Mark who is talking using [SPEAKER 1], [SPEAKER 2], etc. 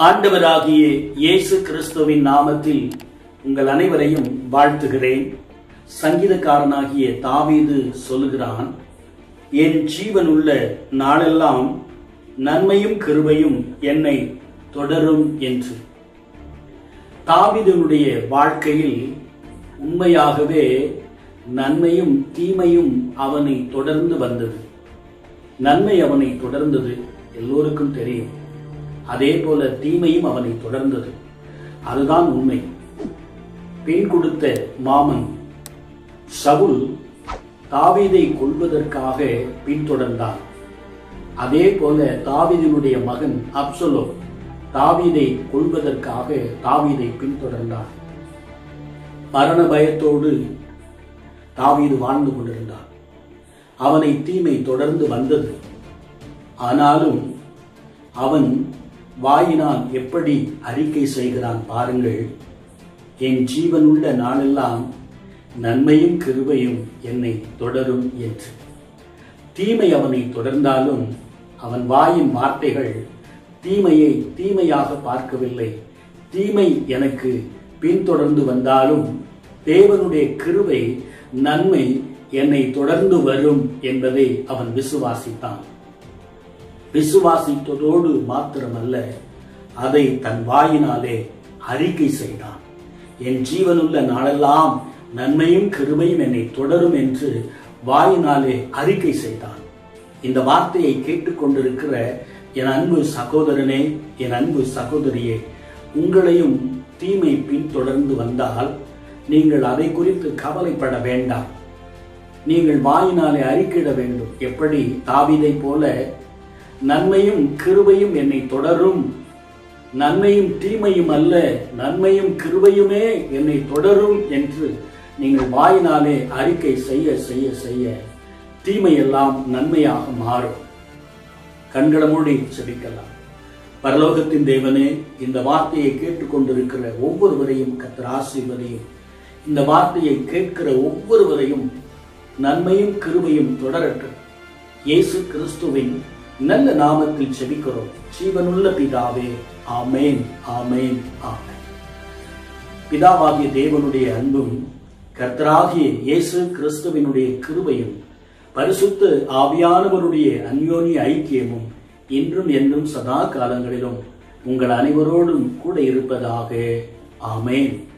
[SPEAKER 1] ஆண்டவராகிய இயேசு கிறிஸ்துவின் நாமத்தில் உங்கள் அனைவரையும் வாழ்த்துகிறேன். சங்கீதக்காரனாகிய தாவீது சொல்லுகிறான், என் ஜீவனுள்ள நாளெல்லாம் நன்மையும் கிருபையும் என்னை தொடரும் என்று. தாவீதுடைய வாழ்க்கையில் உண்மையாகவே நன்மையும் தீமையும் அவனை தொடர்ந்து வந்தது. நன்மை அவனை தொடர்ந்தது, எல்லோருக்கும் தெரியும். அதே போல தீமையும் அவனை தொடர்ந்தது. அதுதான் உண்மை. பெண் கொடுத்த மாமன் சவுல் தாவீதை கொல்வதற்காக பின்தொடர்ந்தான். அதே போல தாவீதினுடைய மகன் அப்சலோம் தாவீதை கொல்வதற்காக தாவீதை பின்தொடர்ந்தான். மரண பயத்தோடு தாவீது வாழ்ந்து கொண்டிருந்தான். அவனை தீமை தொடர்ந்து வந்தது. ஆனாலும் அவன் வாயினால் எப்படி அறிக்கை செய்கிறான் பாருங்கள். என் ஜீவனுள்ள நாளெல்லாம் நன்மையும் கிருபையும் என்னை தொடரும் என்று. தீமை அவனை தொடர்ந்தாலும் அவன் வாயின் வார்த்தைகள் தீமையை தீமையாக பார்க்கவில்லை. தீமை எனக்கு பின்தொடர்ந்து வந்தாலும் தேவனுடைய கிருபை நன்மை என்னை தொடர்ந்து வரும் என்பதை அவன் விசுவாசித்தான். விசுவாசித்ததோடு மாத்திரமல்ல, அதை தன் வாயினாலே அறிக்கை செய்தான். என் ஜீவனுள்ள நாளெல்லாம் நன்மையும் கிருபையும் என்னை தொடரும் என்று வாயினாலே அறிக்கை செய்தான். இந்த வார்த்தையை கேட்டுக்கொண்டிருக்கிற என் அன்பு சகோதரனே, என் அன்பு சகோதரியே, உங்களையும் தீமை பின்தொடர்ந்து வந்தால் நீங்கள் அதை குறித்து கவலைப்பட வேண்டாம். நீங்கள் வாயினாலே அறிக்கையிட வேண்டும். எப்படி தாவீதை போல நன்மையும் கிருபையும் என்னை தொடரும், நன்மையும் தீமையும் அல்ல, நன்மையும் கிருபையுமே என்னை தொடரும் என்று நீங்கள் வாயினாலே அறிக்கை செய்ய செய்ய செய்ய தீமையெல்லாம் நன்மையாக மாறும். கண்களை மூடி செபிக்கலாம். பரலோகத்தின் தேவனே, இந்த வார்த்தையை கேட்டுக்கொண்டிருக்கிற ஒவ்வொருவரையும் கர்த்தர் ஆசீர்வதியும். இந்த வார்த்தையை கேட்கிற ஒவ்வொருவரையும் நன்மையும் கிருபையும் தொடரட்டும். இயேசு கிறிஸ்துவின் நல்ல நாமத்தில் செபிக்கிறோம் ஜீவனுள்ள பிதாவே. ஆமேன், ஆமேன், ஆமேன். பிதாவாகிய தேவனுடைய அன்பும் கர்த்தராகிய இயேசு கிறிஸ்துவினுடைய கிருபையும் பரிசுத்த ஆவியானவருடைய அந்யோன்ய ஐக்கியமும் இன்றும் என்றும் சதா காலங்களிலும் உங்கள் அனைவரோடும் கூட இருப்பதாக. ஆமேன்.